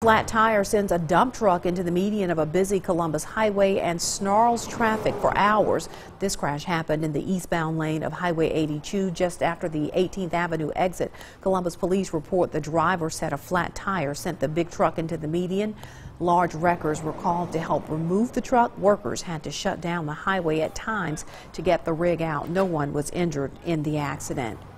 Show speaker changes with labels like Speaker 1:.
Speaker 1: flat tire sends a dump truck into the median of a busy Columbus highway and snarls traffic for hours. This crash happened in the eastbound lane of Highway 82 just after the 18th Avenue exit. Columbus police report the driver said a flat tire sent the big truck into the median. Large wreckers were called to help remove the truck. Workers had to shut down the highway at times to get the rig out. No one was injured in the accident.